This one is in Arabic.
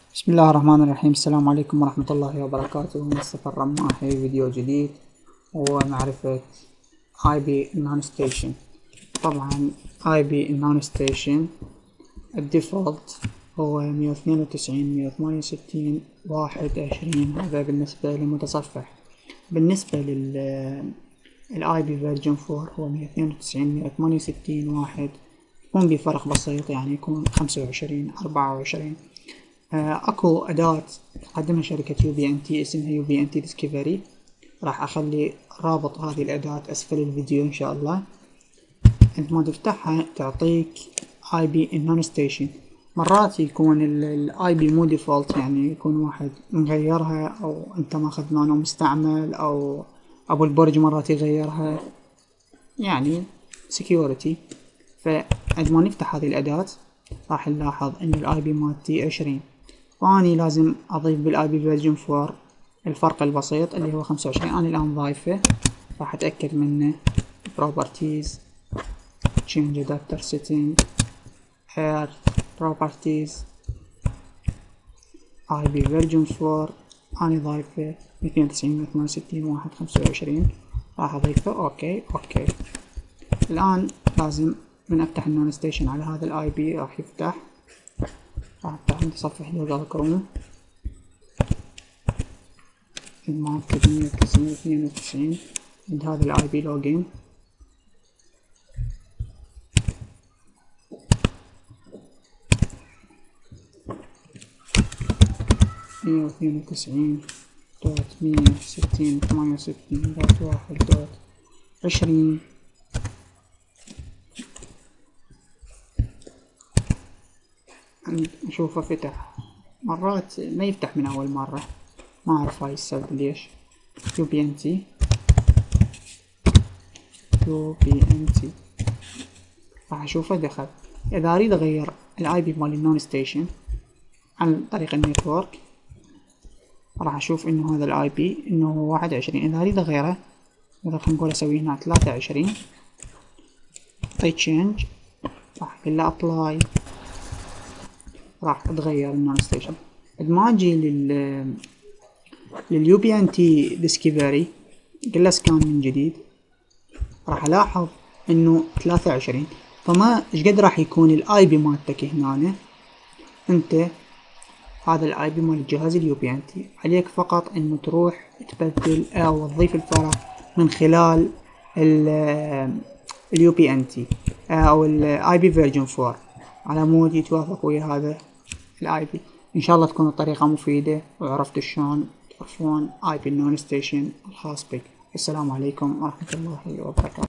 بسم الله الرحمن الرحيم. السلام عليكم ورحمة الله وبركاته. مصطفى الرماحي، فيديو جديد ومعرفة IP non station. طبعا IP non station الديفولت هو 192 168 21. هذا بالنسبة للمتصفح. بالنسبة لل IP version 4 هو 192 168 1. يكون بفرق بسيط، يعني يكون 25 24. اكو اداة تقدمها شركة UPnT اسمها UPnT Discovery. راح اخلي رابط هذه الاداة اسفل الفيديو ان شاء الله. انت ما تفتحها تعطيك IP non station. مرات يكون ال IP مو ديفولت، يعني يكون واحد مغيرها او انت ماخذ مانو مستعمل او ابو البرج مرات يغيرها، يعني security. فعند ما نفتح هذه الاداة راح نلاحظ ان ال IP مالتي 20، واني لازم اضيف بالاي بي فيرجن 4 الفرق البسيط اللي هو 25. انا الان ضايفه، راح اتأكد منه. properties change adapter setting air properties IP version 4. انا ضايفه 92 68 1 25. راح اضيفه اوكي. الان لازم من افتح النون ستيشن على هذا الاي بي راح يفتح. راح افتح متصفح جوجل كروم الماك 392 عند هذا الاي بي لوجين. مية واثنين وتسعين دوت 160 68 دوت 1 دوت 20. نشوفه فتح. مرات ما يفتح من اول مرة، ما اعرف هاي السبب ليش. UPnT راح اشوفه دخل. اذا اريد اغير الاي بي مال النون ستيشن عن طريق النتورك راح اشوف انه هذا الاي بي انه 21. اذا اريد اغيره، مثلا خلينا نقول اسوي هنا 23، اي تشينج، راح اقول له ابلاي، راح اتغير النون ستيشن. لما اجي لليو بي ان تي ديسكفري قل له سكان من جديد، راح الاحظ انه 23. فما ايش قد راح يكون الاي بي مالتك هنا. انت هذا الاي بي مال الجهاز اليو بي ان تي، عليك فقط انه تروح تبدل او تضيف الفرع من خلال اليو بي ان تي او الاي بي فيرجن 4 على مود يتوافق ويا هذا الاي بي. ان شاء الله تكون الطريقة مفيدة وعرفت شلون تعرفون اي بي النون ستيشن الخاص بك. السلام عليكم ورحمة الله وبركاته.